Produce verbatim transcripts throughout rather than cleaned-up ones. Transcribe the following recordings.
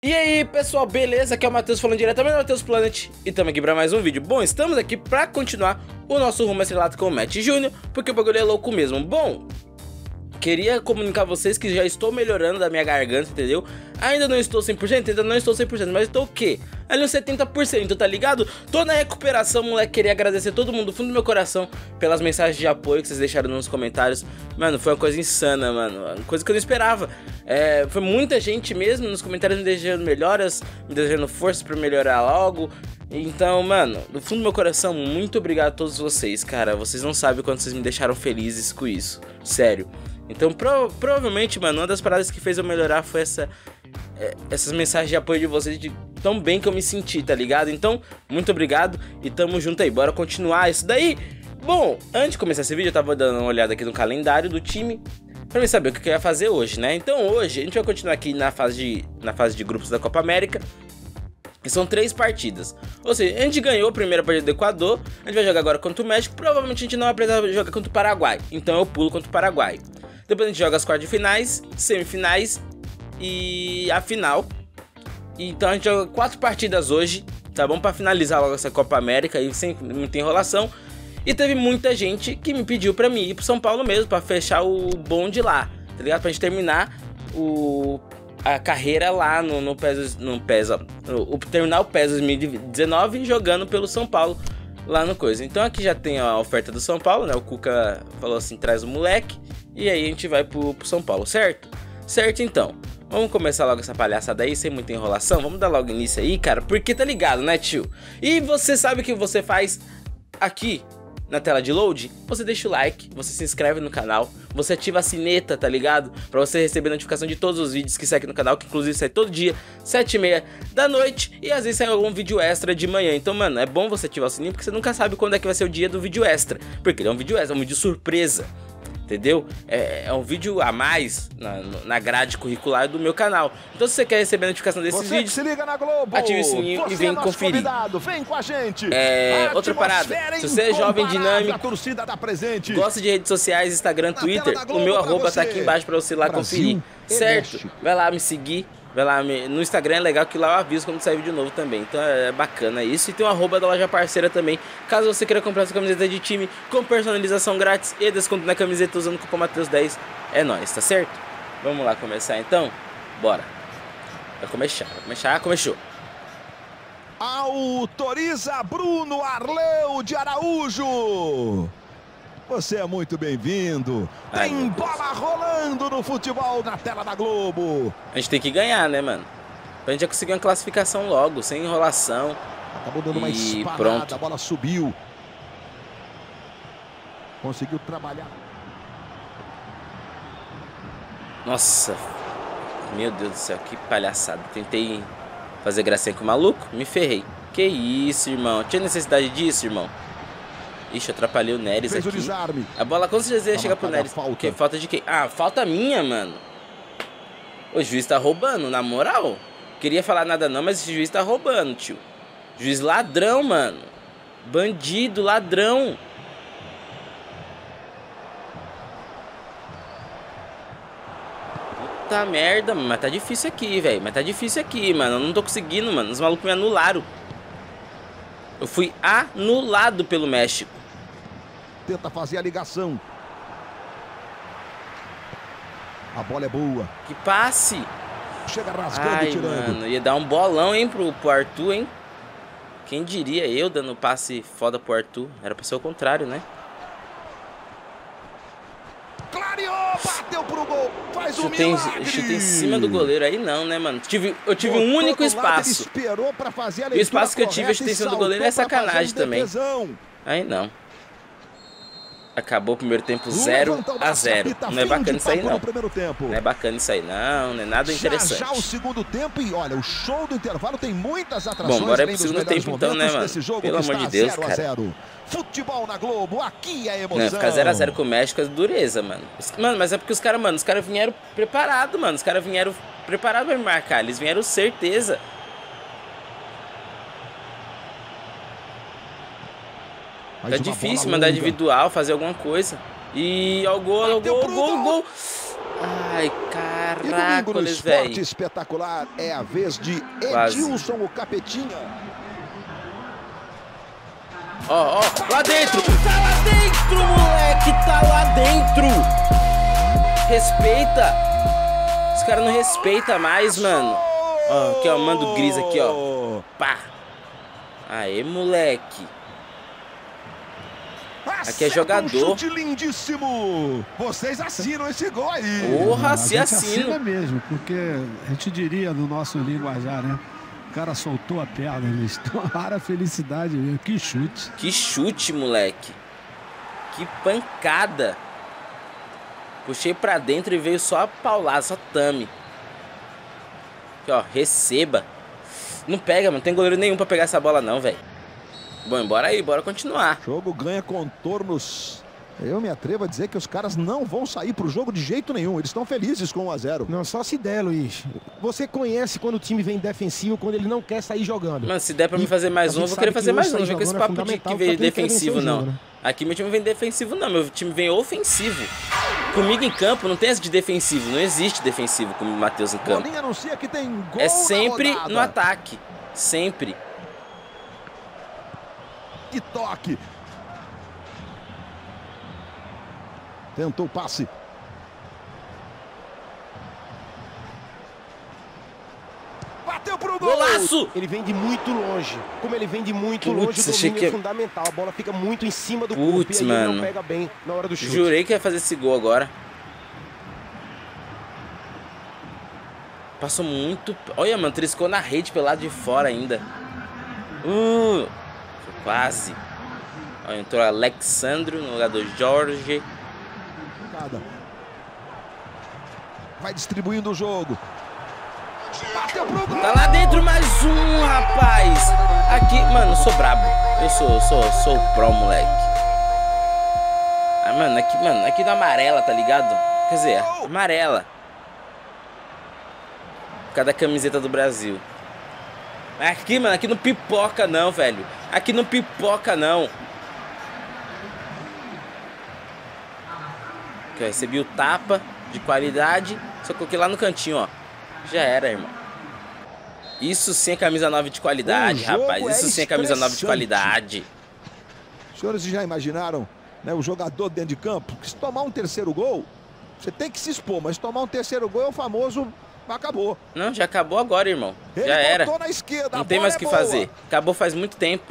E aí pessoal, beleza? Aqui é o Matheus falando diretamente do Matheus Planet e estamos aqui para mais um vídeo. Bom, estamos aqui para continuar o nosso rumo estrelado com o Matt Júnior, porque o bagulho é louco mesmo. Bom, queria comunicar a vocês que já estou melhorando da minha garganta, entendeu? Ainda não estou cem por cento, ainda não estou cem por cento, mas estou o quê? Ali uns setenta por cento, tá ligado? Tô na recuperação, moleque. Queria agradecer todo mundo do fundo do meu coração pelas mensagens de apoio que vocês deixaram nos comentários. Mano, foi uma coisa insana, mano. Uma coisa que eu não esperava. É, foi muita gente mesmo nos comentários me desejando melhoras, me desejando forças pra melhorar logo. Então, mano, do fundo do meu coração, muito obrigado a todos vocês, cara. Vocês não sabem quanto vocês me deixaram felizes com isso. Sério. Então, pro, provavelmente, mano, uma das paradas que fez eu melhorar foi essa... É, essas mensagens de apoio de vocês, de tão bem que eu me senti, tá ligado? Então, muito obrigado e tamo junto aí, bora continuar isso daí. Bom, antes de começar esse vídeo eu tava dando uma olhada aqui no calendário do time pra mim saber o que eu ia fazer hoje, né? Então hoje a gente vai continuar aqui na fase de, na fase de grupos da Copa América, que são três partidas. Ou seja, a gente ganhou a primeira partida do Equador, a gente vai jogar agora contra o México, provavelmente a gente não vai precisar jogar contra o Paraguai, então eu pulo contra o Paraguai. Depois a gente joga as quartas de finais, semifinais e a final. Então a gente joga quatro partidas hoje, tá bom? Pra finalizar logo essa Copa América aí, sem muita enrolação. E teve muita gente que me pediu pra mim ir pro São Paulo mesmo, pra fechar o bonde lá, tá ligado? Pra gente terminar o, a carreira lá no, no PES, no PES, ó, o, terminar o PES dois mil e dezenove jogando pelo São Paulo lá no coisa. Então aqui já tem a oferta do São Paulo, né? O Cuca falou assim, traz o moleque. E aí a gente vai pro, pro São Paulo, certo? Certo, então. Vamos começar logo essa palhaçada aí, sem muita enrolação. Vamos dar logo início aí, cara, porque tá ligado, né, tio? E você sabe o que você faz aqui na tela de load? Você deixa o like, você se inscreve no canal, você ativa a sineta, tá ligado? Pra você receber notificação de todos os vídeos que saem aqui no canal, que inclusive sai todo dia, sete e meia da noite. E às vezes sai algum vídeo extra de manhã. Então, mano, é bom você ativar o sininho, porque você nunca sabe quando é que vai ser o dia do vídeo extra. Porque ele é um vídeo extra, é um vídeo surpresa. Entendeu? É, é um vídeo a mais na, na grade curricular do meu canal. Então se você quer receber a notificação desses você vídeos, se liga na Globo, ative o sininho você e vem é conferir. Vem com a gente. É, outra parada, se você é jovem dinâmico, gosta de redes sociais, Instagram, na Twitter, o meu arroba tá aqui embaixo pra você ir lá Brasil conferir, certo? México. Vai lá me seguir. Vai lá, no Instagram é legal que lá eu aviso quando sair vídeo novo também. Então é bacana isso. E tem o arroba da loja parceira também. Caso você queira comprar sua camiseta de time com personalização grátis e desconto na camiseta usando o cupom Matheus dez. É nóis, tá certo? Vamos lá começar então? Bora. Vai começar, vai começar, começou. Autoriza Bruno Arleu de Araújo. Você é muito bem-vindo. Tem bola rolando no futebol na tela da Globo. A gente tem que ganhar, né, mano? Pra gente já conseguir uma classificação logo, sem enrolação. Acabou dando uma esparada, pronto. A bola subiu. Conseguiu trabalhar. Nossa. Meu Deus do céu, que palhaçada. Tentei fazer gracinha com o maluco, me ferrei. Que isso, irmão. Tinha necessidade disso, irmão? Ixi, eu atrapalhei o Neres aqui. A bola com certeza ia chegar pro Neres. Falta. Que falta de quem? Ah, falta minha, mano. O juiz tá roubando, na moral. Queria falar nada não, mas esse juiz tá roubando, tio. Juiz ladrão, mano. Bandido, ladrão. Puta merda, mano. Mas tá difícil aqui, velho. Mas tá difícil aqui, mano. Eu não tô conseguindo, mano. Os malucos me anularam. Eu fui anulado pelo México. Tenta fazer a ligação. A bola é boa. Que passe. Chega rasgando. Ai, tirando. Mano, ia dar um bolão, hein, pro, pro Arthur, hein. Quem diria eu dando passe foda pro Arthur. Era pra ser o contrário, né. Clareou, bateu pro gol. Faz um chutei, milagre. Chutei em cima do goleiro aí não, né, mano. Tive, eu tive um único espaço. Esperou pra fazer a e o espaço que eu tive, eu chutei em cima do goleiro, é sacanagem também. Aí não. Acabou o primeiro tempo zero a zero. Não é bacana isso aí não. Não é bacana isso aí não, não é nada interessante. Já, já o segundo tempo e olha, o show do intervalo tem muitas atrações. Bom, bora pro segundo tempo então, né, mano? Pelo amor de Deus, cara. Futebol na Globo, aqui é emoção. Não, ficar zero a zero com o México é dureza, mano. Mano, mas é porque os caras, mano, os caras vieram preparados, mano. Os caras vieram preparados pra me marcar. Eles vieram certeza. Tá difícil mandar individual, fazer alguma coisa. E ó, o gol, o gol, o gol, o gol. Ai, caracoles, velho. Espetacular. É a vez de Quase. Edilson, o capetinha. Ó, ó, lá dentro. Tá lá dentro, moleque. Tá lá dentro. Respeita. Os caras não respeitam mais, mano. Ó, aqui, ó, manda o Gris aqui, ó. Pá. Aê, moleque. Aqui é jogador. Um chute lindíssimo. Vocês assinam esse gol aí. Porra, se assina. assina mesmo, porque a gente diria no nosso linguajar, né? O cara soltou a perna, eles tomaram a felicidade mesmo. Que chute. Que chute, moleque. Que pancada. Puxei pra dentro e veio só a paulada, só tame. Aqui, ó, receba. Não pega, mano. Não tem goleiro nenhum pra pegar essa bola não, velho. Bom, bora aí, bora continuar. O jogo ganha contornos. Eu me atrevo a dizer que os caras não vão sair pro jogo de jeito nenhum. Eles estão felizes com um a zero. Não, só se der, Luiz. Você conhece quando o time vem defensivo, quando ele não quer sair jogando. Mano, se der pra mim fazer mais um, eu vou querer fazer mais um. Não vem com esse papo de que vem defensivo, não. Aqui meu time vem defensivo, não. Meu time vem ofensivo. Comigo em campo não tem essa de defensivo. Não existe defensivo com o Matheus em campo. Anuncia que tem gol é sempre no ataque. Sempre. Que toque. Tentou o passe. Bateu pro gol. Golaço! Ele vem de muito longe. Como ele vem de muito Putz, longe, o domínio que... é fundamental. A bola fica muito em cima do Putz, corpo e aí mano. ele não pega bem na hora do chute. Jurei que ia fazer esse gol agora. Passou muito... Olha, mano, triscou na rede pelo lado de fora ainda. Uh, quase. Olha, entrou Alexandro no lugar do Jorge. Vai distribuindo o jogo. Bateu pro gol. Tá lá dentro mais um, rapaz. Aqui, mano, sou brabo. Eu sou, sou, sou o pro, moleque. Ah, mano, aqui, mano, aqui da amarela, tá ligado? Quer dizer, amarela. Por causa da camiseta do Brasil. Aqui, mano, aqui não pipoca não, velho. Aqui não pipoca não. Aqui, ó, recebi o tapa de qualidade. Só coloquei lá no cantinho, ó. Já era, irmão. Isso sim é camisa nove de qualidade, rapaz. Isso sim é camisa nove de qualidade. Os senhores já imaginaram, né, o jogador dentro de campo? Que se tomar um terceiro gol, você tem que se expor. Mas tomar um terceiro gol é o famoso... Acabou. Não, já acabou agora, irmão. Ele já era. Na esquerda, não tem mais o é que boa. fazer. Acabou faz muito tempo.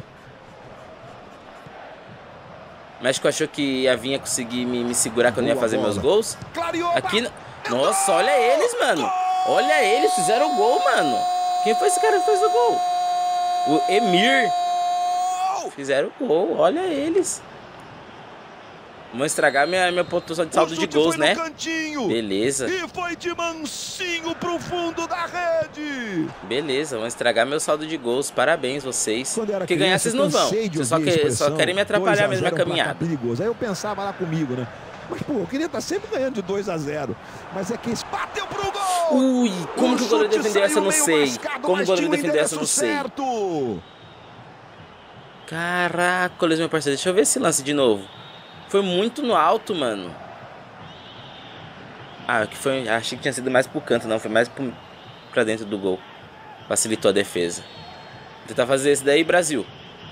O México achou que ia vir conseguir me, me segurar quando boa ia fazer bola. meus gols. Clareou, aqui. Nossa, olha eles, mano. Olha eles, fizeram o gol, mano. Quem foi esse cara que fez o gol? O Emir. Fizeram o gol, olha eles. Vão estragar minha, minha pontuação de saldo de gols, né? Cantinho, Beleza. E foi de mansinho pro fundo da rede. Beleza, vão estragar meu saldo de gols. Parabéns, vocês. Porque ganhar vocês não vão. Vocês só, que, só querem me atrapalhar mesmo a caminhada. Perigoso. Aí eu pensava lá comigo, né? Mas, pô, eu queria estar sempre ganhando de dois a zero. Mas é que esse bateu pro gol. Ui, como o que o goleiro defendeu essa, eu não sei. Como o goleiro defendeu essa, eu não sei. Caraca, meu parceiro. Deixa eu ver esse lance de novo. Foi muito no alto, mano. Ah, que foi, achei que tinha sido mais pro canto, não. Foi mais pro, pra dentro do gol. Facilitou a defesa. Vou tentar fazer esse daí, Brasil.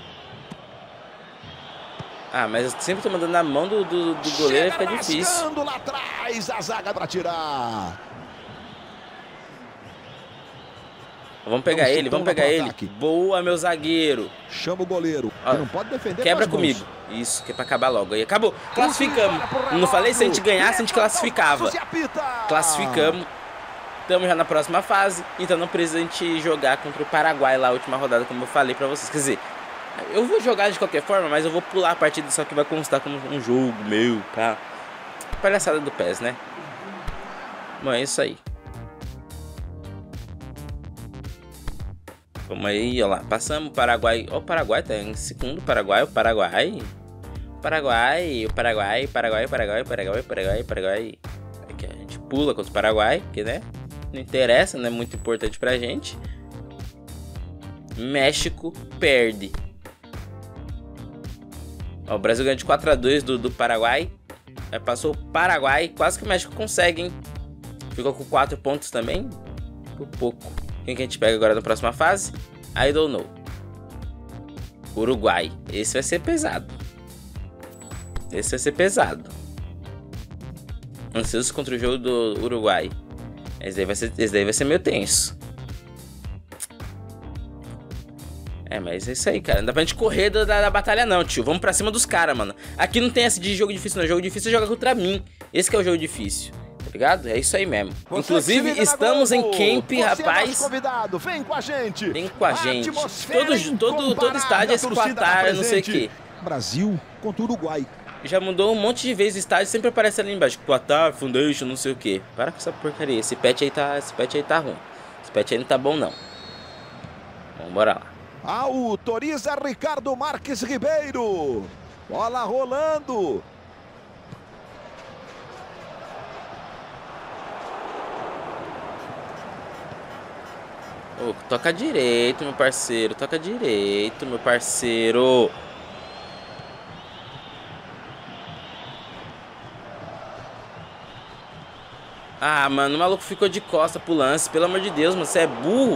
Ah, mas eu sempre tô mandando na mão do, do, do goleiro e fica difícil. Lá atrás, a zaga pra tirar. Vamos pegar vamos ele, vamos pegar ele. Ataque. Boa, meu zagueiro. Chama o goleiro. Ó, não pode defender. Quebra comigo. Isso, que é pra acabar logo. Aí acabou. Classificamos. Não falei se a gente ganhasse, a gente classificava. Classificamos. Estamos já na próxima fase. Então não precisa a gente jogar contra o Paraguai lá, a última rodada, como eu falei pra vocês. Quer dizer, eu vou jogar de qualquer forma, mas eu vou pular a partida, só que vai constar como um jogo meu, tá? Palhaçada do P E S, né? Bom, é isso aí. Vamos aí, ó lá. Passamos o Paraguai. Ó, o Paraguai tá em segundo. Paraguai, o Paraguai. Paraguai, o Paraguai, Paraguai, Paraguai, Paraguai, Paraguai, Paraguai. Aqui a gente pula contra o Paraguai, porque, né? Não interessa, não é muito importante pra gente. México perde. Ó, o Brasil ganha de quatro a dois do, do Paraguai. Aí passou o Paraguai. Quase que o México consegue, hein? Ficou com quatro pontos também. Por pouco. Quem que a gente pega agora na próxima fase? I don't know. Uruguai. Esse vai ser pesado. Esse vai ser pesado. Ansioso contra o jogo do Uruguai. Esse daí vai ser, esse daí vai ser meio tenso. É, mas é isso aí, cara. Não dá pra gente correr da, da, da batalha não, tio. Vamos pra cima dos caras, mano. Aqui não tem essa de jogo difícil, não. Jogo difícil é jogar contra mim. Esse que é o jogo difícil. Tá ligado? É isso aí mesmo. Você Inclusive, estamos em camp, Você rapaz. É convidado. Vem com a gente. Vem com a gente. Todo, todo, todo estádio é esse Qatar, não sei o que. Brasil contra o Uruguai. Já mudou um monte de vezes o estádio, sempre aparece ali embaixo. Qatar, Foundation, não sei o que. Para com essa porcaria. Esse patch aí tá, esse patch aí tá ruim. Esse patch aí não tá bom, não. Vamos bora lá. Autoriza Ricardo Marques Ribeiro. Bola rolando. Oh, toca direito, meu parceiro. Toca direito, meu parceiro. Ah, mano, o maluco ficou de costa pro lance. Pelo amor de Deus, mano, você é burro.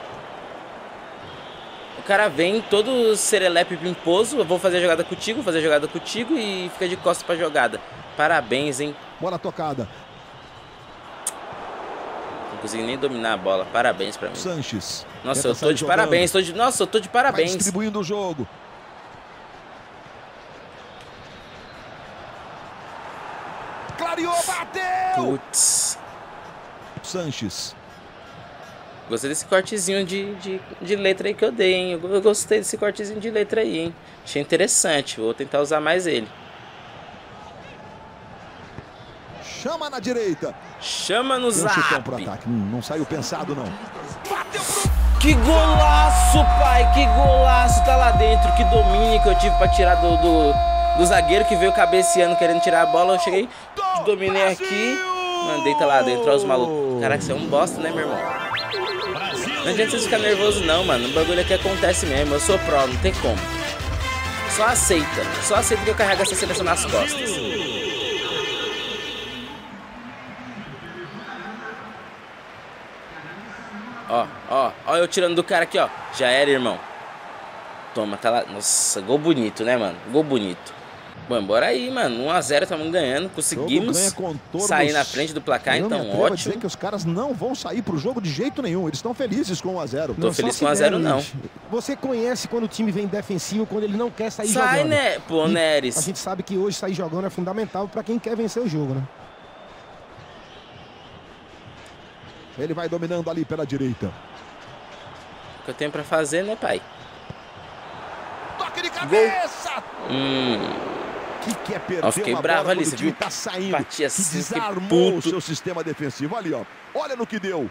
O cara vem todo serelepe pimposo. Eu vou fazer a jogada contigo, vou fazer a jogada contigo e fica de costa pra jogada. Parabéns, hein. Bola tocada. Não consegui nem dominar a bola. Parabéns pra mim. Sanches. Nossa, eu tô de jogando. parabéns. Tô de... Nossa, eu tô de parabéns. Vai distribuindo o jogo. Clareou, bateu! Putz. Sanches. Gostei desse cortezinho de, de, de letra aí que eu dei, hein? Eu, eu gostei desse cortezinho de letra aí, hein? Achei interessante. Vou tentar usar mais ele. Chama na direita. Chama no zap. Um pro ataque. Não, não saiu pensado, não. Bateu pro... Que golaço, pai! Que golaço! Tá lá dentro. Que domínio que eu tive pra tirar do... do... Do zagueiro que veio cabeceando, querendo tirar a bola. Eu cheguei, dominei aqui. Mandei, tá lá dentro, ó, os malucos. Caraca, você é um bosta, né, meu irmão? Não adianta vocês ficarem nervosos não, mano. O bagulho aqui acontece mesmo. Eu sou pró, não tem como. Só aceita. Só aceita que eu carrego essa seleção nas costas. Ó, ó, ó eu tirando do cara aqui, ó. Já era, irmão. Toma, tá lá. Nossa, gol bonito, né, mano? Gol bonito. Bom, bora aí, mano. um a zero, estamos ganhando. Conseguimos sair na frente do placar, eu então me atrevo a ótimo. dizer que os caras não vão sair pro jogo de jeito nenhum. Eles estão felizes com um a zero. Tô feliz com um a zero, não. Você conhece quando o time vem defensivo, quando ele não quer sair Sai, jogando. né? Pô, Neres. A gente sabe que hoje sair jogando é fundamental para quem quer vencer o jogo, né? Ele vai dominando ali pela direita. O que eu tenho pra fazer, né, pai? Toque de cabeça! Gol. Hum... Que quer perder eu fiquei bravo ali, você viu? Tá saindo, Bati assim, que desarmou o seu sistema defensivo. Ali, ó. Olha no que deu.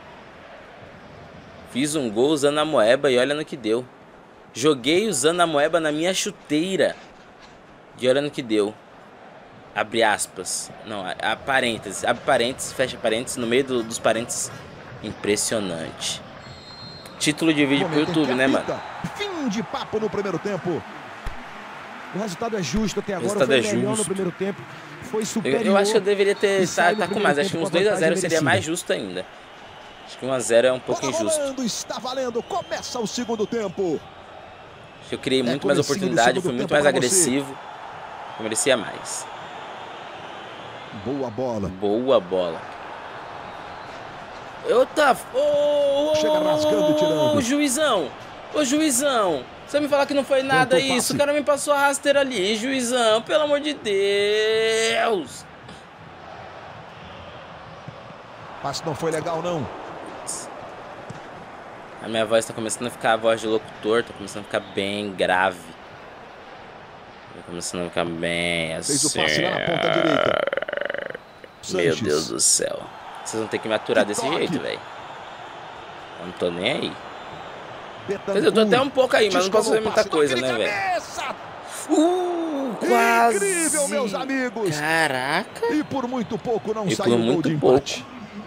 Fiz um gol usando a moeba e olha no que deu. Joguei usando a moeba na minha chuteira. E olha no que deu. Abre aspas. Não, a, a parênteses. Abre parênteses, fecha parênteses. No meio do, dos parênteses. Impressionante. Título de vídeo pro YouTube, né, mano? Fim de papo no primeiro tempo. O resultado é justo até agora, foi foi é melhor justo. no primeiro tempo, foi superior. Eu, eu acho que eu deveria ter tá, tá com mais, acho que uns dois a zero seria mais justo ainda. Acho que um a zero é um pouco injusto. Rolando, está valendo, começa o segundo tempo. Acho que eu criei muito é mais oportunidade, fui muito mais agressivo. Eu merecia mais. Boa bola. Boa bola. Eu tava... Oh, oh, Chega rasgando e tirando. Ô, juizão. Ô, juizão. Você me falar que não foi nada Tentou isso, passe. O cara me passou a rasteira ali, juizão, pelo amor de Deus. Passe não foi legal, não. A minha voz tá começando a ficar a voz de locutor, tá começando a ficar bem grave. Tá começando a ficar bem assim. Fez o passe lá na ponta direita. Meu Sanches. Deus do céu. Vocês vão ter que me aturar que desse toque. jeito, velho. Eu não tô nem aí. Quer dizer, eu tô até um pouco aí, mas não posso fazer muita coisa, né, velho? Uh, quase! Incrível, meus amigos! Caraca! E por muito pouco não e saiu o gol de empate.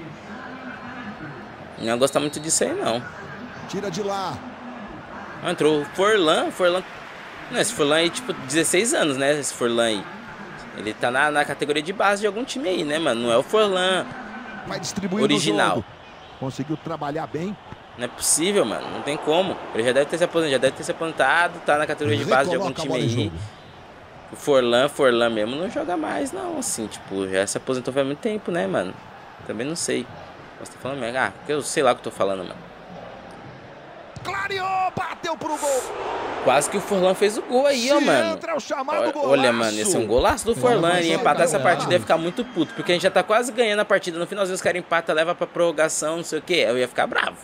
Não gosta muito disso aí, não. Tira de lá. Ah, entrou o Forlan. Forlan... Não, esse Forlan aí, tipo, dezesseis anos, né? Esse Forlan aí. Ele tá na, na categoria de base de algum time aí, né, mano? Não é o Forlan Vai distribuir original. Conseguiu trabalhar bem. Não é possível, mano. Não tem como. Ele já deve ter se aposentado, já deve ter se aposentado, tá na categoria de base de algum time aí. O Forlan, Forlan mesmo não joga mais, não. Assim, tipo, já se aposentou faz muito tempo, né, mano? Também não sei. Você tá falando mesmo? Ah, porque eu sei lá o que eu tô falando, mano. Clareou, bateu pro gol. Quase que o Forlan fez o gol aí, ó, mano. Olha, olha, mano, esse é um golaço do Forlan. E empatar essa partida ia ficar muito puto. Porque a gente já tá quase ganhando a partida. No finalzinho os caras empatam, leva pra prorrogação, não sei o que. Eu ia ficar bravo.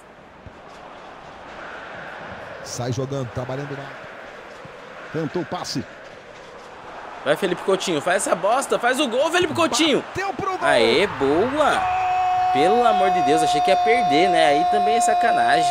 Sai jogando, trabalhando lá. Tentou o passe. Vai, Felipe Coutinho, faz essa bosta, faz o gol, Felipe Coutinho. Bateu pro gol. Aê, boa. Pelo amor de Deus, achei que ia perder, né? Aí também é sacanagem.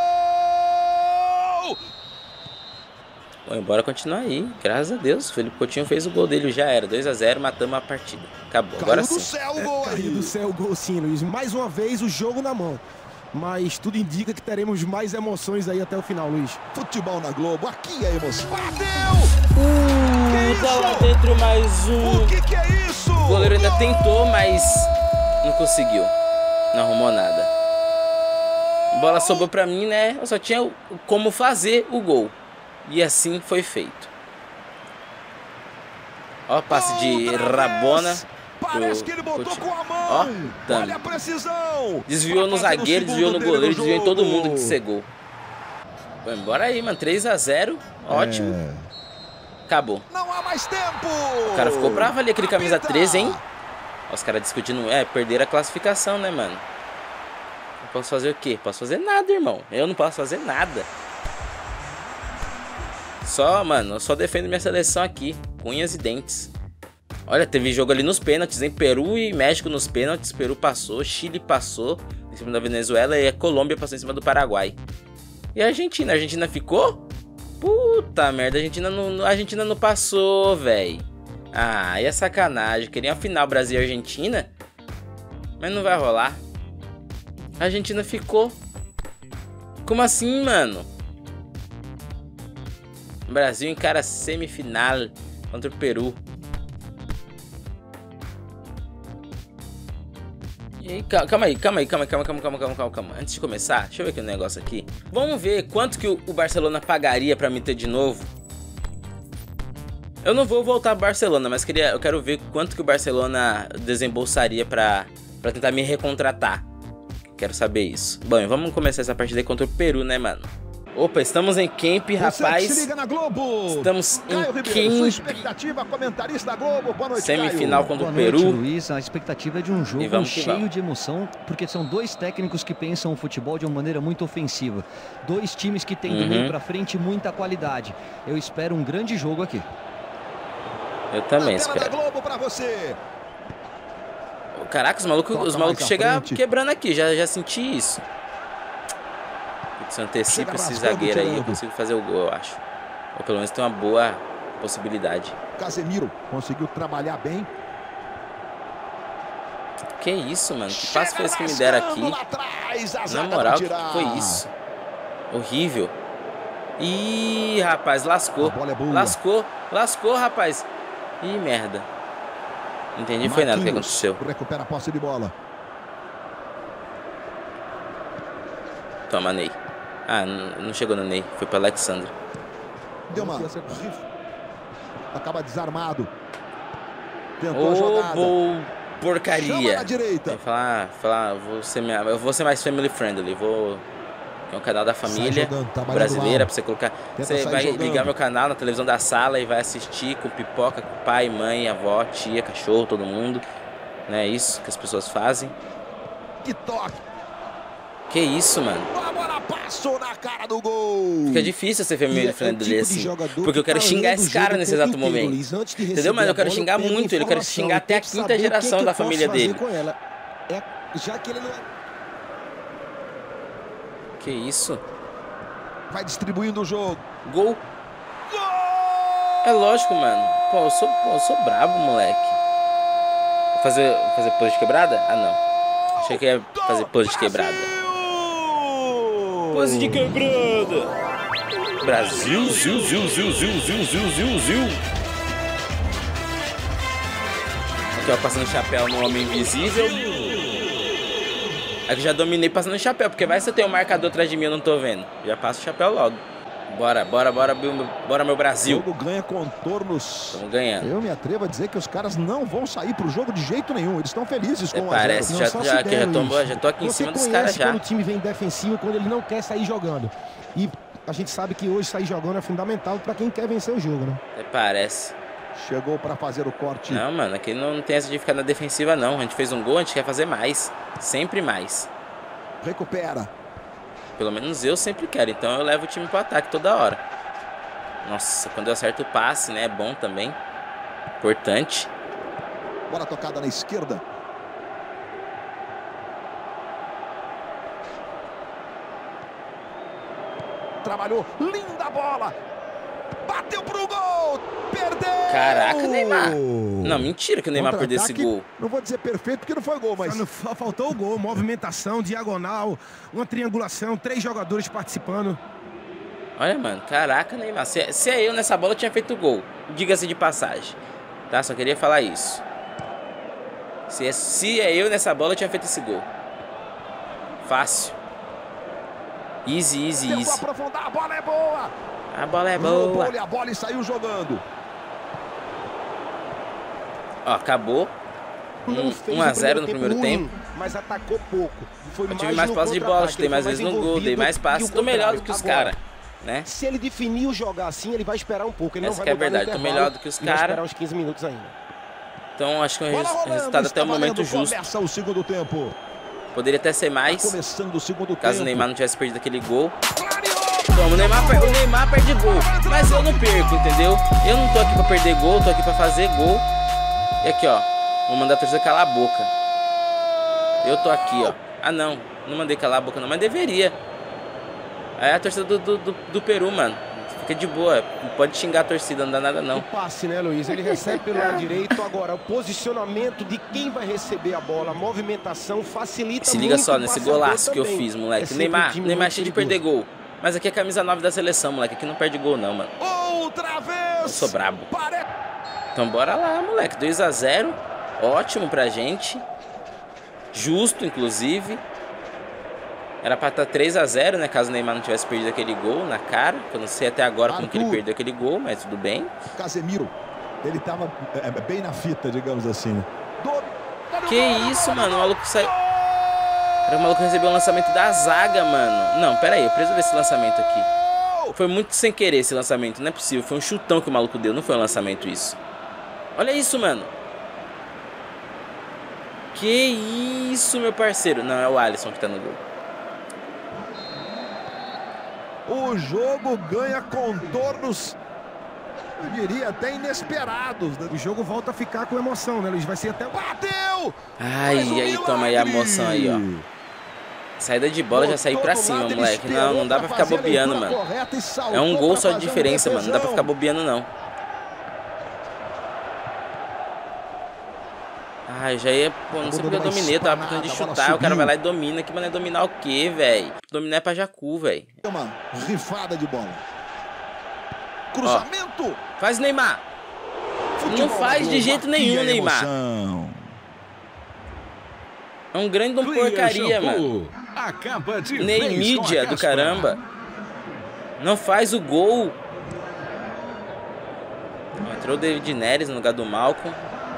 Bom, bora continuar aí. Graças a Deus, o Felipe Coutinho fez o gol dele, já era. dois a zero, matamos a partida. Acabou, agora sim. Caiu do céu o gol, caiu do céu o gol, sim, Luiz. Mais uma vez o jogo na mão. Mas tudo indica que teremos mais emoções aí até o final, Luiz. Futebol na Globo, aqui é emoção. Bateu! Uh, tá lá dentro mais um. O que que é isso? O goleiro ainda tentou, mas não conseguiu. Não arrumou nada. A bola sobrou pra mim, né? Eu só tinha como fazer o gol. E assim foi feito. Ó, passe de Rabona. Parece que ele botou com a mão. Ó, olha a precisão. Desviou no zagueiro, desviou no goleiro, desviou em todo mundo de ser gol. Vamos embora aí, mano. três a zero. Ótimo. É. Acabou. Não há mais tempo. O cara ficou bravo ali, aquele camisa treze, hein? Ó, os caras discutindo. É, perderam a classificação, né, mano? Eu posso fazer o quê? Posso fazer nada, irmão. Eu não posso fazer nada. Só, mano, eu só defendo minha seleção aqui. Com unhas e dentes. Olha, teve jogo ali nos pênaltis, hein? Peru e México nos pênaltis. Peru passou, Chile passou em cima da Venezuela e a Colômbia passou em cima do Paraguai. E a Argentina? A Argentina ficou? Puta merda, a Argentina não, a Argentina não passou, velho. Ah, aí é sacanagem. Queria uma final Brasil e Argentina, mas não vai rolar. A Argentina ficou. Como assim, mano? O Brasil encara a semifinal contra o Peru. E aí, calma aí, calma aí, calma aí, calma, calma, calma, calma, calma, calma. Antes de começar, deixa eu ver aqui um negócio aqui. Vamos ver quanto que o Barcelona pagaria pra me ter de novo. Eu não vou voltar pro Barcelona, mas queria, eu quero ver quanto que o Barcelona desembolsaria pra, pra tentar me recontratar. Quero saber isso. Bom, vamos começar essa partida aí contra o Peru, né, mano? Opa, estamos em camp, rapaz. Se liga na Globo. Estamos em Caio Ribeiro, sua expectativa, comentarista da Globo. Boa noite, semifinal Caio. contra o Boa Peru. noite, Luiz. A expectativa é de um jogo cheio de emoção, porque são dois técnicos que pensam o futebol de uma maneira muito ofensiva. Dois times que têm do Uhum. meio pra frente muita qualidade. Eu espero um grande jogo aqui. Eu também Na tela da espero. Globo pra você. Caraca, os malucos, Toca os mais malucos à chegam frente. quebrando aqui, já, já senti isso. Se antecipa Chega esse raspando, zagueiro aí, eu tirando. consigo fazer o gol, eu acho. Ou pelo menos tem uma boa possibilidade. Casemiro conseguiu trabalhar bem. Que isso, mano? Que passe foi esse que me deram aqui? Lá atrás, a Na zaga moral, vai que tirar. que foi isso? Horrível. Ih, rapaz, lascou. A bola é boa. Lascou, lascou, rapaz. Ih, merda. Não entendi, foi nada que Marquinhos aconteceu. recupera a posse de bola. Toma, Ney. Ah, não não chegou no Ney, foi pra Alexandre. Deu uma... Acaba desarmado. Tentou a Ô, jogada. bom Chama porcaria. na direita. Vai falar, falar, vou ser, minha, eu vou ser mais family friendly, vou... É um canal da família jogando, trabalhando brasileira, mal. pra você colocar... Tenta Você sair vai jogando. ligar meu canal na televisão da sala e vai assistir com pipoca, com pai, mãe, avó, tia, cachorro, todo mundo. Não é isso que as pessoas fazem. Que toque. Que isso, mano? A bola passou na cara do gol. Fica difícil ser E é family o friendly tipo de assim. jogador Porque eu que quero tá xingar lendo esse o cara jogo nesse o tempo exato inteiro, momento. Luiz. Antes de Entendeu, receber mano? Eu a quero bola, xingar pego muito ele, eu quero informação, xingar até a tem que quinta saber o que geração que da eu posso família fazer dele. com ela. É, já que ele não é... Que isso? Vai distribuindo o jogo. Gol. É lógico, mano. Pô, eu sou, pô, eu sou brabo, moleque. Vou fazer, vou fazer pose de quebrada? Ah, não. Achei que ia fazer pose de quebrada. Pose de quebrada. Brasil, ziu, ziu, ziu, ziu, ziu, ziu, ziu, ziu. Aqui, ó, passando chapéu no Homem Invisível. É que já dominei passando o chapéu, porque vai se eu tenho um marcador atrás de mim, eu não tô vendo. Já passo o chapéu logo. Bora, bora, bora, bora, meu Brasil. O jogo ganha contornos. Estamos ganhando. Eu me atrevo a dizer que os caras não vão sair pro jogo de jeito nenhum. Eles estão felizes com o Parece, já, já, já, já, tô, já tô aqui em cima dos caras já. Quando o time vem defensivo, quando ele não quer sair jogando. E a gente sabe que hoje sair jogando é fundamental para quem quer vencer o jogo, né? Parece. Chegou para fazer o corte. Não, mano, aqui não tem essa de ficar na defensiva, não. A gente fez um gol, a gente quer fazer mais. Sempre mais. Recupera. Pelo menos eu sempre quero, então eu levo o time pro ataque toda hora. Nossa, quando eu acerto o passe, né, é bom também. Importante. Bola tocada na esquerda. Trabalhou, linda bola. Bateu pro gol. Perdeu. Caraca, Neymar. Não, mentira que o Neymar perdeu esse gol. Não vou dizer perfeito porque não foi gol, mas... Só faltou o gol, movimentação, diagonal, uma triangulação, três jogadores participando. Olha, mano, caraca, Neymar. Se, se é eu nessa bola, eu tinha feito gol. Diga-se de passagem. Tá? Só queria falar isso. Se é, se é eu nessa bola, eu tinha feito esse gol. Fácil. Easy, easy, easy. Aprofundar, a bola é boa. A bola é boa. A bola e saiu jogando. Ó, acabou. um a zero no primeiro tempo. Mas atacou pouco. Foi eu tive mais posse de bola, chutei mais vezes no gol, dei mais passes. Tô melhor do que os caras, né? Se ele definir o jogar assim, ele vai esperar um pouco. Ele Essa não vai que é verdade, tô melhor do que os caras. Vai esperar uns quinze minutos ainda. Então acho que é um resultado até o momento justo. Começa o segundo tempo. Poderia até ser mais. Tá começando o segundo caso tempo. o Neymar não tivesse perdido aquele gol. Toma, o Neymar, per... o Neymar perde gol. Mas eu não perco, entendeu? Eu não tô aqui pra perder gol, tô aqui pra fazer gol. E aqui, ó. Vou mandar a torcida calar a boca. Eu tô aqui, ó. Ah, não. Não mandei calar a boca, não. Mas deveria. É a torcida do, do, do, do Peru, mano. Fica de boa. Pode xingar a torcida, não dá nada, não. O passe, né, Luiz? Ele recebe pelo lado direito. Agora, o posicionamento de quem vai receber a bola, a movimentação facilita muito. Se liga só nesse golaço que eu fiz, moleque. É Neymar, Neymar cheio de perder gol. Mas aqui é a camisa nove da seleção, moleque. Aqui não perde gol, não, mano. Outra vez! Eu sou brabo. Então bora lá, moleque. dois a zero. Ótimo pra gente. Justo, inclusive. Era pra estar três a zero, né? Caso o Neymar não tivesse perdido aquele gol na cara. Que eu não sei até agora como que ele perdeu aquele gol, mas tudo bem. Casemiro. Ele tava é, bem na fita, digamos assim. Que isso, mano? O maluco saiu... Era o maluco recebeu o lançamento da zaga, mano. Não, pera aí, eu preciso ver esse lançamento aqui. Foi muito sem querer esse lançamento, não é possível. Foi um chutão que o maluco deu, não foi um lançamento isso. Olha isso, mano. Que isso, meu parceiro. Não, é o Alisson que tá no gol. O jogo ganha contornos, eu diria até inesperados. O jogo volta a ficar com emoção, né, Luiz? Vai ser até... Bateu! Ai, um aí, toma aí a emoção aí, ó. Saída de bola, já saí pra cima, moleque. Não, não dá pra ficar bobeando, mano. É um gol só de diferença, mano. Não dá pra ficar bobeando, não. Ai, já ia... Pô, não sei porque eu dominei. Tava tentando de chutar. O cara vai lá e domina. Que mano é dominar o quê, velho? Dominar é pra Jacu, velho. Uma rifada de bola. Cruzamento. Ó, faz Neymar. Não faz de jeito nenhum, Neymar. É um grande de porcaria, mano. Nem mídia do caramba. Não faz o gol. Entrou o David Neres no lugar do Malcolm.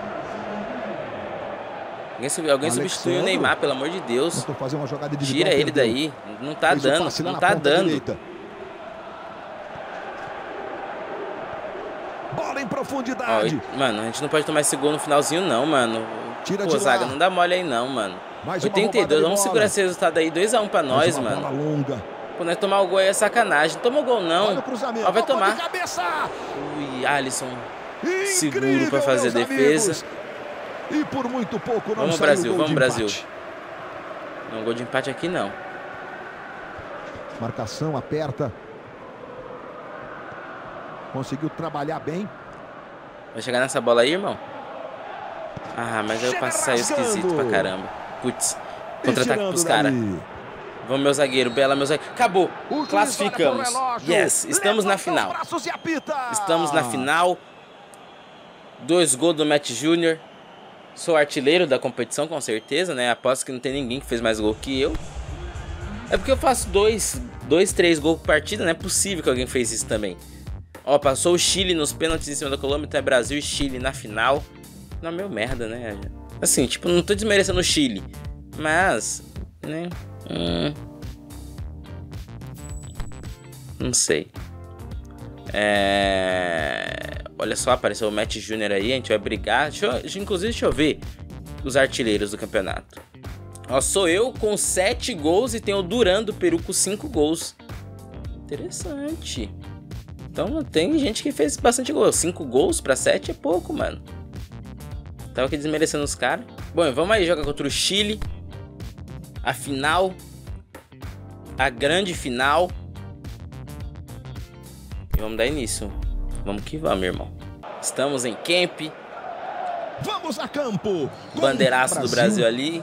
Alguém, alguém substituiu o Neymar, pelo amor de Deus. Tira ele daí. Não tá dando, não tá dando. Bola em profundidade. Ó, mano, a gente não pode tomar esse gol no finalzinho, não, mano. Tira Pô, zaga, não dá mole aí, não, mano. oitenta e dois, vamos segurar esse resultado aí. dois a um pra nós, mano. Quando nós tomar o gol aí é sacanagem. Não toma o gol, não. Ó, vai tomar. Ui, Alisson. Seguro pra fazer a defesa. E por muito pouco não vamos Brasil, vamos Brasil. Não, gol de empate aqui não. Marcação aperta. Conseguiu trabalhar bem. Vai chegar nessa bola aí, irmão? Ah, mas aí o passe saiu esquisito pra caramba. Putz, contra-ataque pros caras. Vamos, meu zagueiro, bela, meu zagueiro. Acabou, classificamos. Yes, estamos na final. Estamos na final. Dois gols do Matt Júnior. Sou artilheiro da competição, com certeza, né? Aposto que não tem ninguém que fez mais gol que eu. É porque eu faço dois, dois três gols por partida, não é possível que alguém fez isso também. Ó, passou o Chile nos pênaltis em cima da Colômbia, então é Brasil e Chile na final. Não, meu merda, né? Assim, tipo, não tô desmerecendo o Chile, mas, né? Hum, não sei. É... Olha só, apareceu o Matt Júnior aí, a gente vai brigar. Deixa eu, inclusive, deixa eu ver os artilheiros do campeonato. Ó, sou eu com sete gols e tenho o Duran do Peru com cinco gols. Interessante. Então tem gente que fez bastante gol. cinco gols pra sete é pouco, mano. Tava aqui desmerecendo os caras. Bom, vamos aí jogar contra o Chile. A final. A grande final. E vamos dar início. Vamos que vamos, irmão. Estamos em camp. Vamos a campo. Bandeiraço Brasil. do Brasil ali.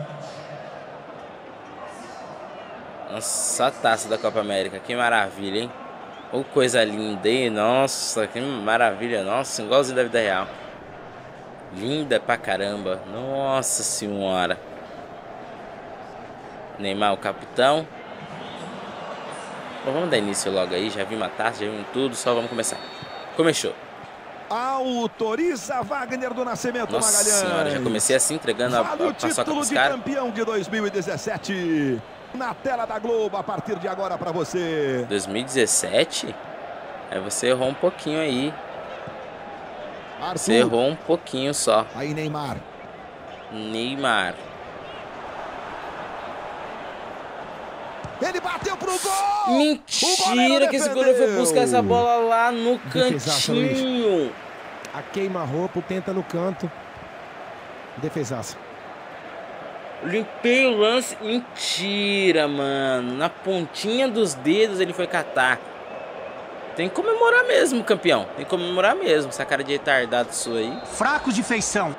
Nossa, a taça da Copa América. Que maravilha, hein? Ô, coisa linda, hein? Nossa, que maravilha. Nossa, igualzinho da vida real. Linda pra caramba. Nossa senhora. Neymar, o capitão. Bom, vamos dar início logo aí. Já vimos a taça, já vimos tudo. Só vamos começar. Começou. Autoriza Wagner do Nascimento Nossa Magalhães. senhora, já comecei assim, entregando vale a, a paçoca pros caras. Campeão de dois mil e dezessete. Na tela da Globo, a partir de agora pra você. dois mil e dezessete? Aí você errou um pouquinho aí. Arthur. Você errou um pouquinho só. Aí Neymar. Neymar. Ele bateu pro gol! Mentira que esse goleiro foi buscar essa bola lá no cantinho. A queima-roupa, tenta no canto. Defesaça. Limpei o lance. Mentira, mano. Na pontinha dos dedos ele foi catar. Tem que comemorar mesmo, campeão. Tem que comemorar mesmo. Essa cara de retardado sua aí. Fraco de feição.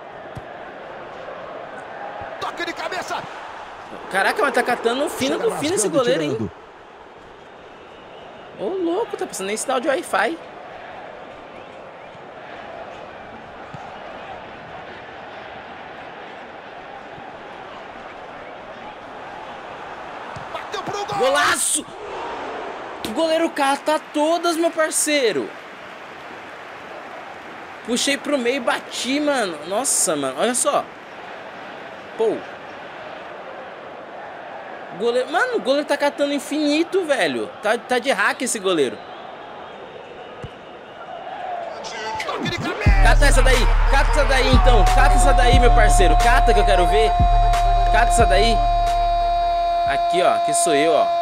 Toque de cabeça. Caraca, mas tá catando fino do fino esse goleiro, hein? Ô, louco, tá passando nem sinal de Wi-Fi. Bateu pro gol. Golaço! O goleiro cata todas, meu parceiro. Puxei pro meio e bati, mano. Nossa, mano, olha só. Pô. Goleiro... Mano, o goleiro tá catando infinito, velho. Tá, tá de hack esse goleiro. Cata essa daí. Cata essa daí, então. Cata essa daí, meu parceiro. Cata que eu quero ver. Cata essa daí. Aqui, ó. Aqui sou eu, ó.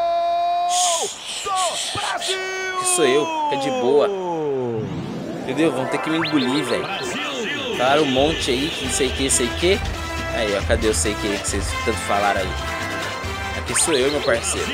Aqui sou eu. Que é de boa. Entendeu? Vão ter que me engolir, velho. Falaram um monte aí. Que sei que, sei que. Aí, ó. Cadê o sei que que vocês tanto falaram aí? Aqui sou eu, meu parceiro.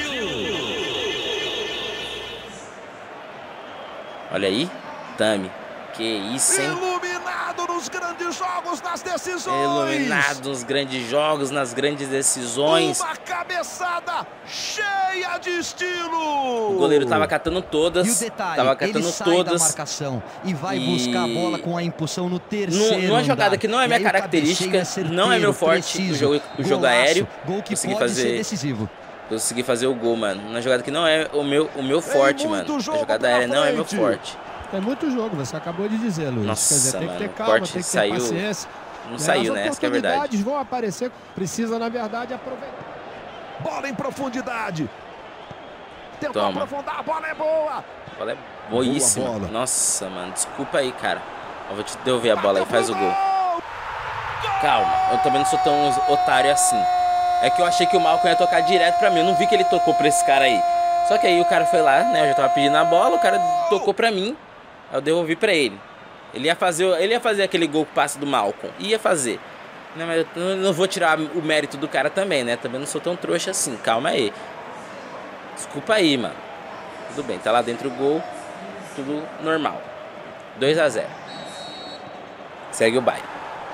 Olha aí, Tami. Que isso, hein? Iluminado nos grandes jogos, nas decisões. Iluminado nos grandes jogos, nas grandes decisões. Uma cabeçada cheia de estilo. O goleiro tava catando todas. E o detalhe, tava catando ele sai todas. da marcação e vai e... buscar a bola com a impulsão no terceiro. Numa jogada andar. que não é minha característica, é certeiro, não é meu forte, preciso, o jogo, o jogo golaço, aéreo. Gol que consegui pode fazer, ser decisivo. Consegui fazer o gol, mano. Numa jogada que não é o meu, o meu forte, mano. A jogada aérea não é meu forte. É muito jogo, você acabou de dizer, Luiz. Nossa, Quer dizer, tem mano, que ter calma, corte tem que ter saiu... paciência. Não saiu, né? Essa que é a verdade. As oportunidades vão aparecer, precisa, na verdade, aproveitar. Bola em profundidade. Tentou Toma. aprofundar, a bola é boa. A bola é boíssima. Boa bola. Nossa, mano, desculpa aí, cara. Eu vou te devolver a bola aí, faz o gol. Calma, eu também não sou tão otário assim. É que eu achei que o Malcom ia tocar direto pra mim. Eu não vi que ele tocou pra esse cara aí. Só que aí o cara foi lá, né? Eu já tava pedindo a bola, o cara tocou pra mim. Aí eu devolvi pra ele. Ele ia fazer, ele ia fazer aquele gol passe do Malcom. Ia fazer. Não, mas eu não vou tirar o mérito do cara também, né? Também não sou tão trouxa assim. Calma aí. Desculpa aí, mano. Tudo bem, tá lá dentro o gol. Tudo normal. dois a zero. Segue o baile.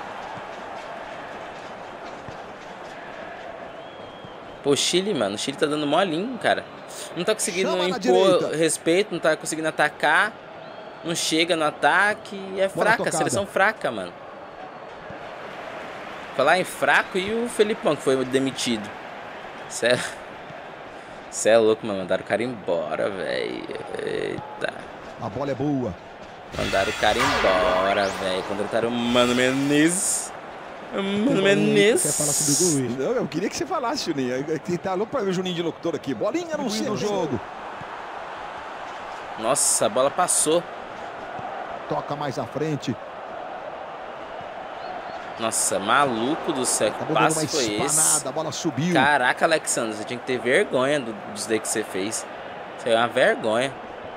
Pô, Chile, mano. O Chile tá dando molinho, cara. Não tá conseguindo Chama impor respeito, não tá conseguindo atacar. Não chega no ataque. É fraca, tocada. seleção fraca, mano. Falar em fraco e o Felipão que foi demitido. Cê é, Cê é louco, mano. Mandaram o cara embora, velho. Eita. A bola é boa. Mandaram o cara embora, velho. Contrataram o Mano Menezes. Mano Menezes. Não, eu queria que você falasse, Juninho. Tá louco pra ver o Juninho de locutor aqui. Bolinha no fim do jogo. Nossa, a bola passou. Toca mais à frente. Nossa, maluco do céu. Que passo foi esse? A bola subiu. Caraca, Alexandre, você tinha que ter vergonha do, disso daí que você fez. Isso é uma vergonha.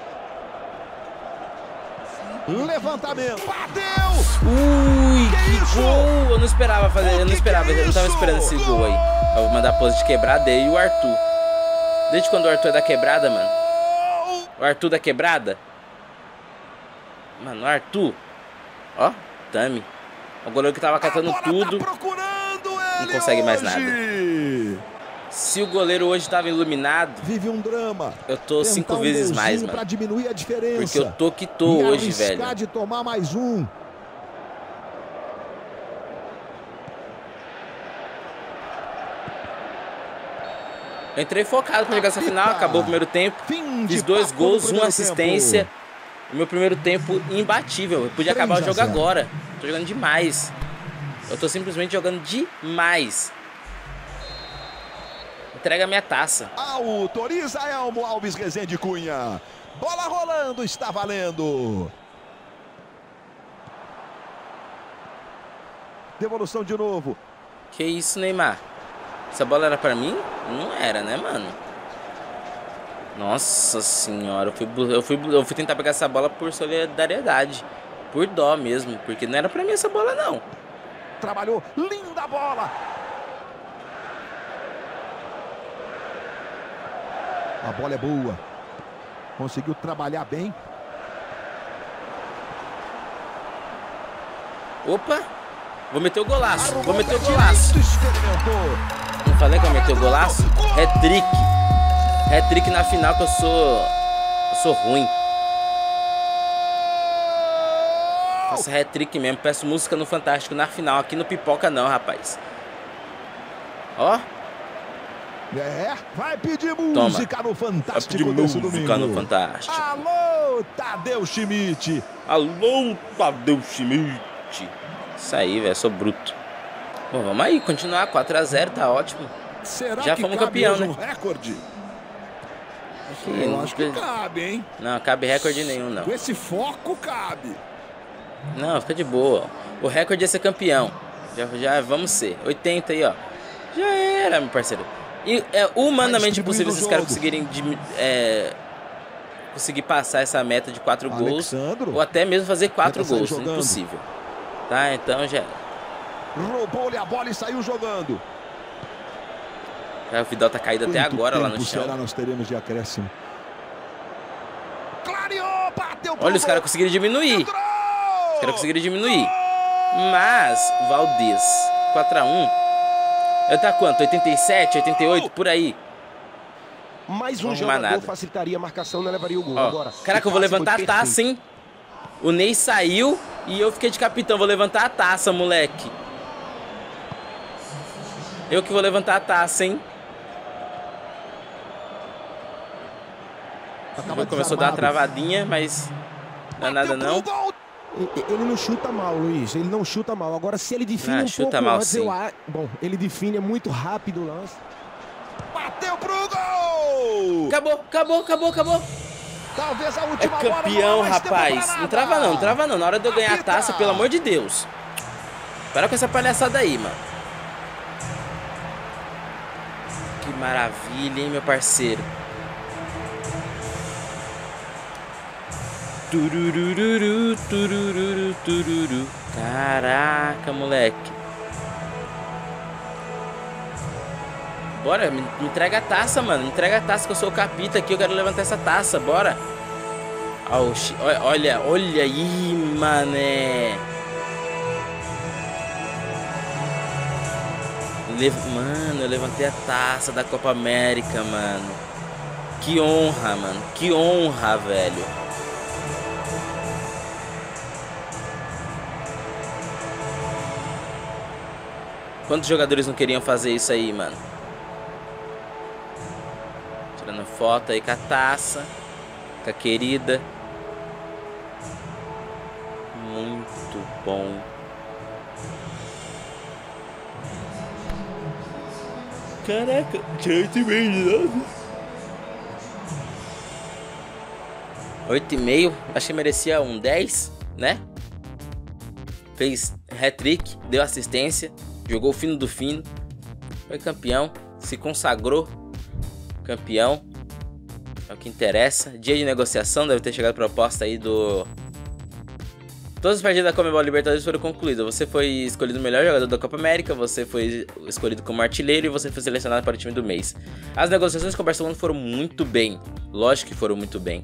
Levantamento. Bateu! Ui, que, que gol! Eu não esperava fazer, eu não esperava, eu não tava esperando esse gol aí. Eu vou mandar a pose de quebrada aí e o Arthur. Desde quando o Arthur é da quebrada, mano? O Arthur da quebrada? Mano, o Arthur. Ó, Tami. O goleiro que tava catando tudo. Tá não consegue mais nada. Se o goleiro hoje tava iluminado, vive um drama. Eu tô Tentar cinco um vezes mais, mano. Pra diminuir a diferença. Porque eu tô que tô hoje, velho. De tomar mais um. Eu entrei focado pra jogar essa final, acabou o primeiro tempo. Fiz dois gols, uma assistência. Tempo. O meu primeiro tempo imbatível. Eu podia acabar o jogo agora. Tô jogando demais. Eu tô simplesmente jogando demais. Entrega a minha taça. Autoriza Elmo Alves Rezende Cunha. Bola rolando, está valendo. Devolução de novo. Que isso, Neymar? Essa bola era pra mim? Não era, né, mano? Nossa senhora, eu fui, eu fui, eu fui tentar pegar essa bola por solidariedade. Por dó mesmo, porque não era pra mim essa bola, não. Trabalhou, linda bola. A bola é boa. Conseguiu trabalhar bem. Opa, vou meter o golaço, vou meter o golaço. Não falei que eu meter o golaço? Hat-trick. Hat-trick na final que eu sou... Eu sou ruim. Faço hat-trick mesmo. Peço música no Fantástico na final. Aqui no Pipoca não, rapaz. Ó. É, vai pedir música Toma. no Fantástico vai pedir desse música domingo. no Fantástico. Alô, Tadeu Schmidt. Alô, Tadeu Schmidt. Isso aí, velho. Sou bruto. Bom, vamos aí. Continuar. quatro a zero, tá ótimo. Será Já que fomos cabe campeão, né? um recorde? Aqui, Eu não acho que cabe, hein? Não, cabe recorde nenhum, não. Com esse foco, cabe. Não, fica de boa. O recorde é ser campeão. Já, já vamos ser. oitenta aí, ó. Já era, meu parceiro. E é humanamente impossível esses caras conseguirem de, é, conseguir passar essa meta de quatro gols. Ou até mesmo fazer quatro gols. Impossível. Tá, então já. Roubou-lhe a bola e saiu jogando. O Vidal tá caído até agora lá no chão. Será nós teremos de acréscimo? Clareou, bateu. Olha, os caras conseguiram diminuir. Os caras conseguiram diminuir. Mas o Valdez, quatro a um. Eu tá quanto? oitenta e sete, oitenta e oito, por aí. Mais um jogador nada. facilitaria a marcação, não levaria o gol. Ó, agora. Caraca, eu vou levantar a taça, hein? O Ney saiu e eu fiquei de capitão. Vou levantar a taça, moleque. Eu que vou levantar a taça, hein? Começou a dar uma travadinha, mas não é nada não. Ele não chuta mal, Luiz. Ele não chuta mal. Agora, se ele define ah, um chuta pouco mal, antes, sim. eu... Bom, ele define, é muito rápido o lance. Bateu pro gol! Acabou, acabou, acabou, acabou. Talvez a última é campeão, bola, rapaz. Não trava não, não trava não. Na hora de eu ganhar Apita. a taça, pelo amor de Deus. Para com essa palhaçada aí, mano. Que maravilha, hein, meu parceiro. Turururu, turururu, tururu. Caraca, moleque. Bora, me, me entrega a taça, mano. Me entrega a taça que eu sou o capita aqui. Eu quero levantar essa taça, bora. Oh, olha, olha aí, mané. Lev... Mano, eu levantei a taça da Copa América, mano. Que honra, mano. Que honra, velho. Quantos jogadores não queriam fazer isso aí, mano? Tirando foto aí com a taça, com a querida. Muito bom. Caraca, tinha oito e meio de novo. oito e meio, acho que merecia um dez, né? Fez hat-trick, deu assistência, jogou o fino do fino, foi campeão, se consagrou campeão, é o que interessa. Dia de negociação, deve ter chegado proposta aí do... Todas as partidas da Conmebol Libertadores foram concluídas. Você foi escolhido o melhor jogador da Copa América, você foi escolhido como artilheiro e você foi selecionado para o time do mês. As negociações com o Barcelona foram muito bem, lógico que foram muito bem.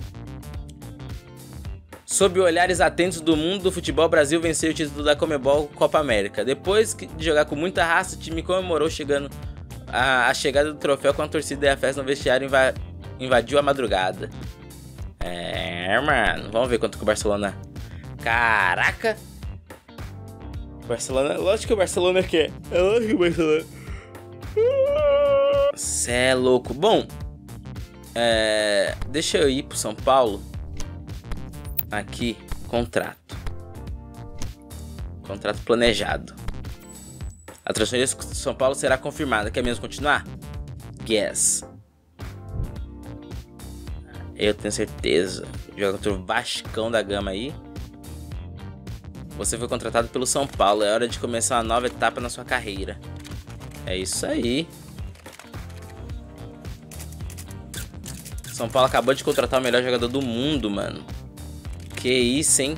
Sob olhares atentos do mundo do futebol, o Brasil venceu o título da Conmebol Copa América. Depois de jogar com muita raça, o time comemorou chegando a, a chegada do troféu com a torcida e a festa no vestiário inva, invadiu a madrugada. É, mano, vamos ver quanto que o Barcelona... Caraca! Barcelona, lógico que o Barcelona quer. É lógico que o Barcelona... Cê é louco. Bom, é, deixa eu ir pro São Paulo. Aqui, contrato. Contrato planejado. A transferência do São Paulo será confirmada. Quer mesmo continuar? Yes. Eu tenho certeza. Joga contra o Vascão da Gama aí. Você foi contratado pelo São Paulo. É hora de começar uma nova etapa na sua carreira. É isso aí. São Paulo acabou de contratar o melhor jogador do mundo, mano. Que isso, hein?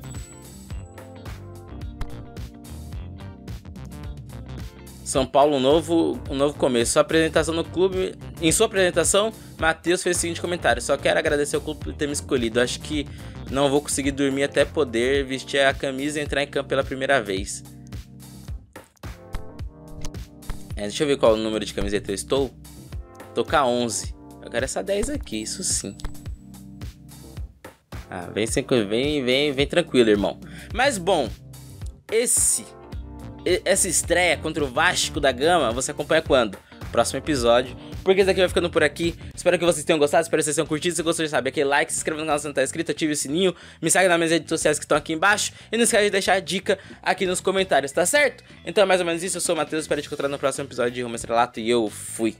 São Paulo, um novo, um novo começo. Sua apresentação no clube. Em sua apresentação, Matheus fez o seguinte comentário: só quero agradecer ao clube por ter me escolhido. Acho que não vou conseguir dormir até poder vestir a camisa e entrar em campo pela primeira vez. É, deixa eu ver qual o número de camiseta eu estou. Tô com a onze. Eu quero essa dez aqui, isso sim. Ah, vem, sem, vem, vem, vem tranquilo, irmão. Mas bom, esse, essa estreia contra o Vasco da Gama, você acompanha quando? Próximo episódio. Porque esse daqui vai ficando por aqui. Espero que vocês tenham gostado, espero que vocês tenham curtido. Se gostou, já sabe, aquele like, se inscreva no canal se não tá inscrito, ative o sininho, me segue nas minhas redes sociais que estão aqui embaixo. E não esquece de deixar a dica aqui nos comentários, tá certo? Então é mais ou menos isso, eu sou o Matheus, espero te encontrar no próximo episódio de Rumo Estrelato e eu fui.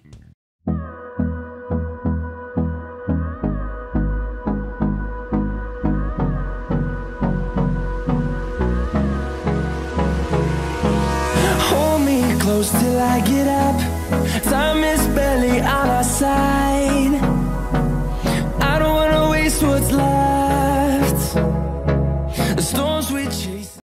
Close till I get up. Time is barely on our side. I don't wanna waste what's left. The storms we chase.